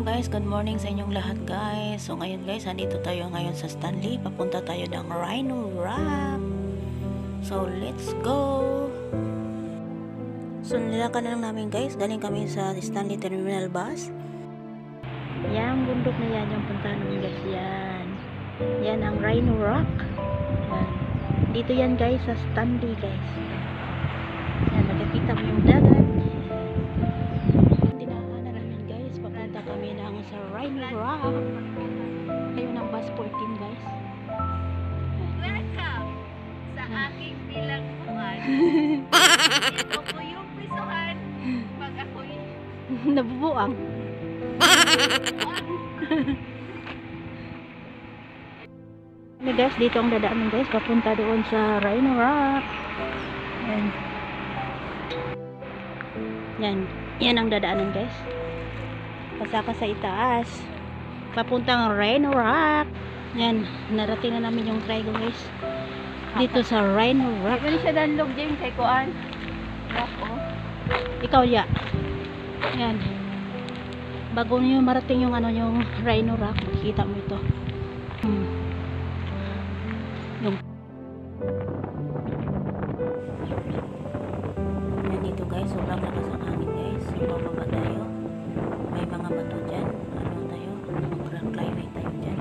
guys, good morning sa inyong lahat guys. So ngayon guys, andito tayo ngayon sa Stanley. Papunta tayo ng Rhino Rock. So let's go. So nilakad na lang namin guys. Galing kami sa Stanley Terminal Bus. Yang bundok na yan yung puntahan namin guys. Yan ang Rhino Rock. Yan. Dito yan guys sa Stanley guys. Yan, makikita mo yung dagat. Kami ng sa Rhino Rock. Ngayon ang bus 14 guys. Welcome sa aking bilangguan. Ito po yung pisuhan pag ako'y Nabubuang. Guys, dito ang dadaanan guys. Papunta doon sa Rhino Rock. Yan ang dadaanan guys. Pasaka sa itaas papuntang Rhino Rock. Yan, narating na namin yung trigo guys dito sa Rhino Rock. Hindi siya danlog dyan kay Kuan. Rock oh. Ikaw ya. Yan, bago nyo marating yung yung Rhino Rock, makikita mo ito. Yan dito guys, sobrang lakas ang hangin guys. So bababa tayo. May mga bato dyan. Ano tayo? Mag-rock climbing tayo dyan.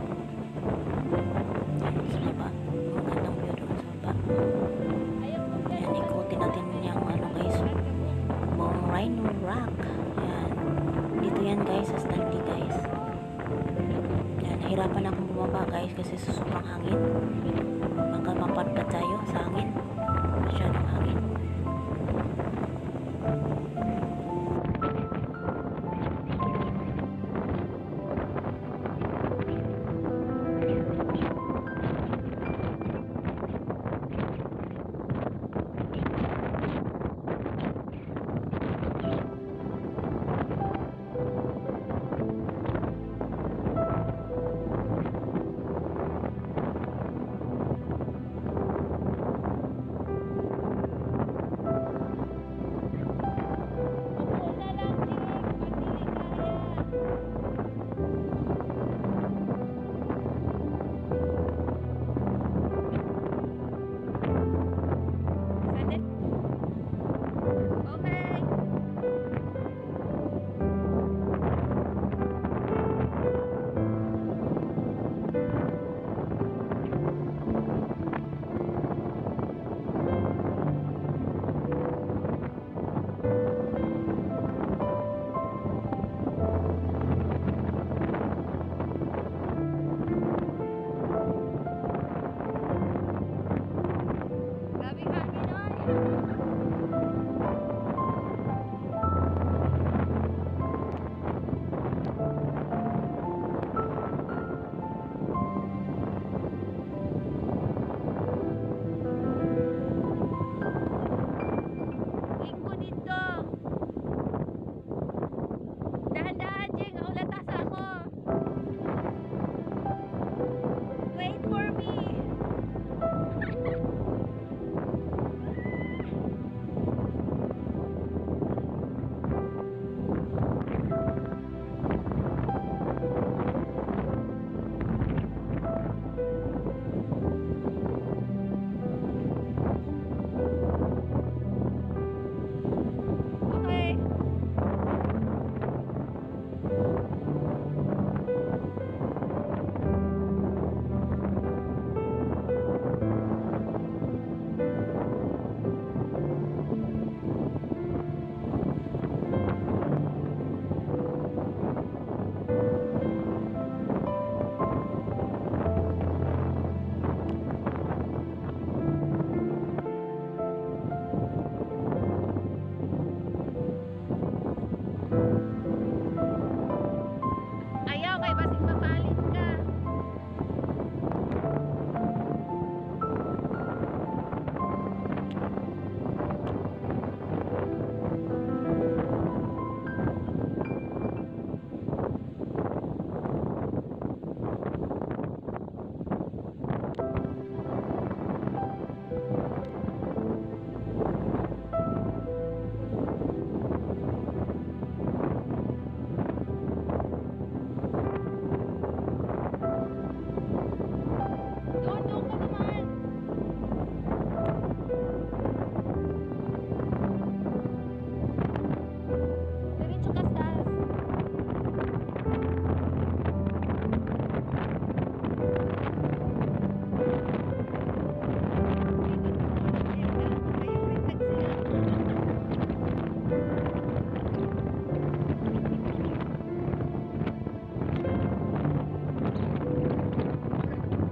Sa baba. Magandang view doon sa baba. Yan, ikutin natin yung guys. Buong Rhino Rock. Yan. Dito yan guys, sa Stanley guys. Yan, nahirapan akong bumaba guys kasi sa sobrang hangin. Baka mapadpad tayo sa hangin. Masyadong hangin.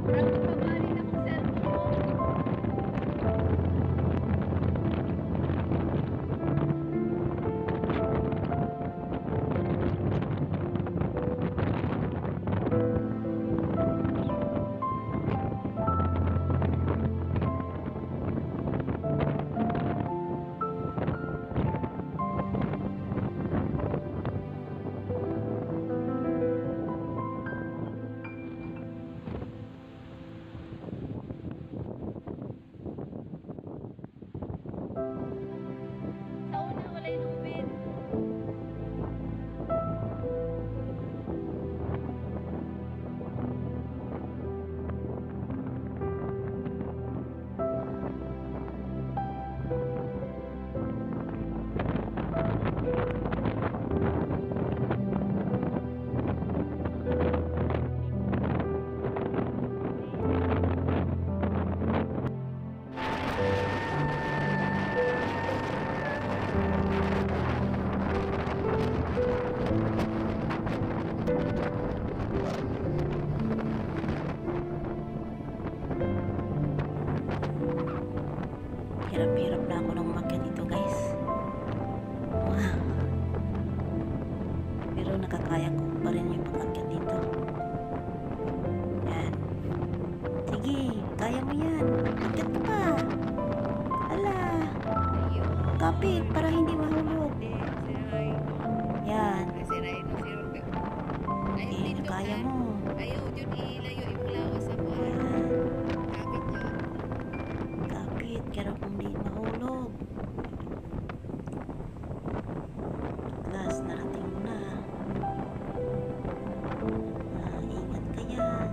Bakit pa ba rin akong cellphone mo? Sa una, wala yung lubid. Hirap-hirap na ako nang umakyat dito guys. Wow. Pero nakakaya ko pa rin yung pag-akyat dito. Yan. Sige, kaya mo yan. Akyat ka pa. Ala, Ayun. kapit para hindi mahulog. Hindi, sirain mo. Yan. Sirain mo, sirain mo. Ayun, Okay, dito kaya ka. mo. Ayaw, yun ilayo yung lawas sa buwan. Yan. Kapit yun. Kapit, kaya kung di mahulog. Last, narating mo na. Ingat ka yan.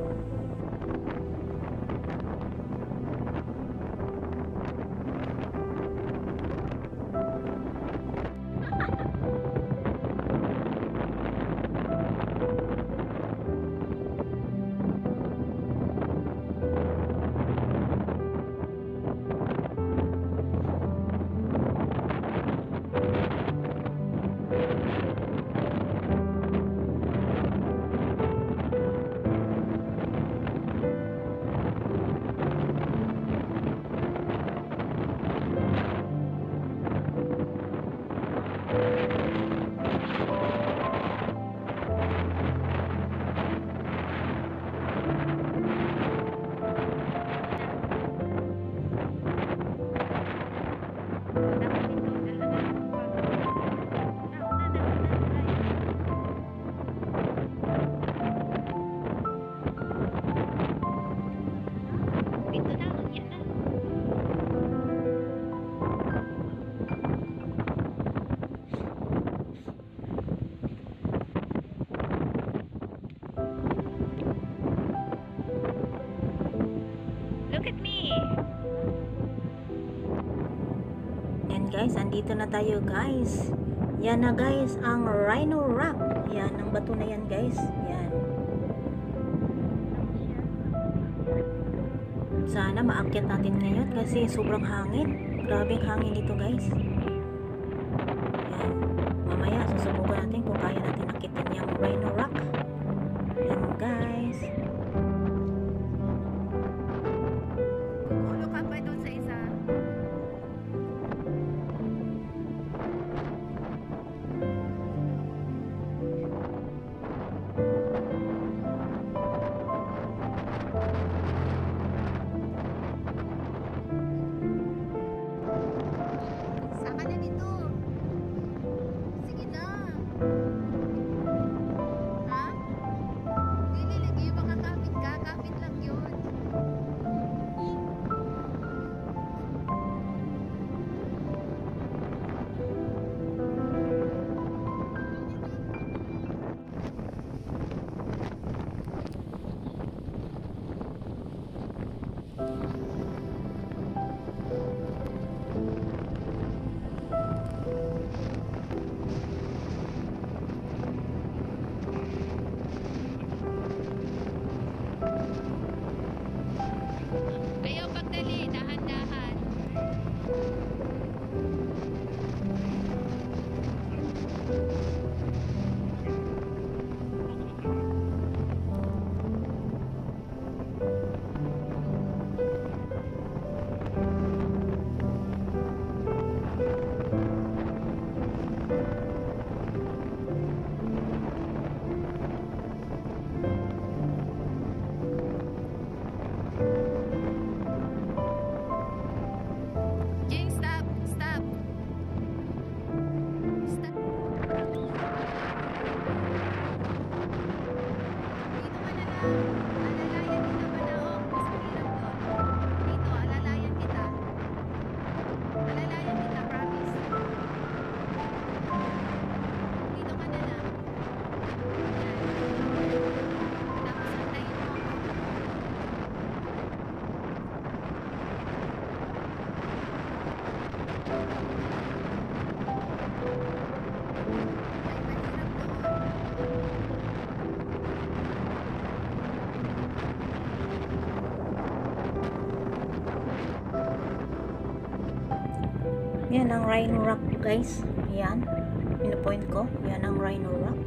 Dito na, yan na. Look at me. Yan guys, andito na tayo guys. Yan na guys, ang Rhino Rock. Yan, ang bato na yan guys. Yan. Sana maakyat natin ngayon kasi sobrang hangin. Grabing hangin dito guys. Yan. Mamaya susubukan natin kung kaya natin akitin yung Rhino Rock. Yan guys. Kukulo ka pa doon sa isa. Saka na dito. Sige na. Yan ang Rhino Rock guys. Yan. Pinapoint ko. Yan ang Rhino Rock.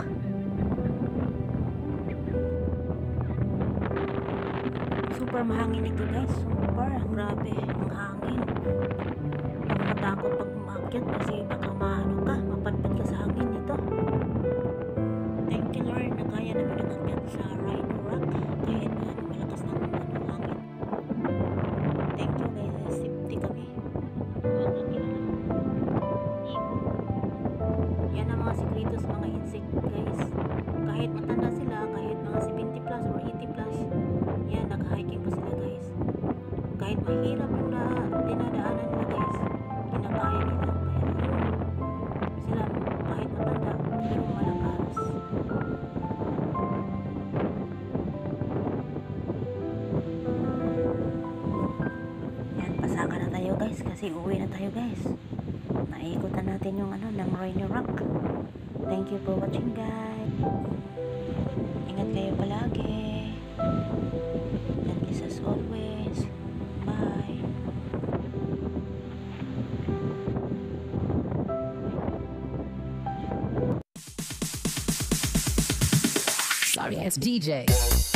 Super mahangin ito guys. Super. Grabe. Ang hangin. Nakakatakot pag umakyat kasi baka maano ka. Mapadpad ka sa hangin nito. Thank you Lord na kaya namin nakakyat sa Rhino Rock. Kahit na malakas ng hangin. Thank you guys. Safety kami. Yan ang mga sikreto sa mga insect guys. Kahit matanda sila, kahit mga 70 plus or 80 plus, yan, nag-hiking pa sila guys. Kahit mahirap yung dinadaanan nila guys, kinakaya nila. Kaya sila, kahit matanda, pero malakas. Yan, pasaka na tayo guys, kasi uwi na tayo guys. Naikutan natin yung ng Rhino Rock. Thank you for watching guys. Ingat kayo palagi. God bless us always. Bye. Sorry, it's DJ.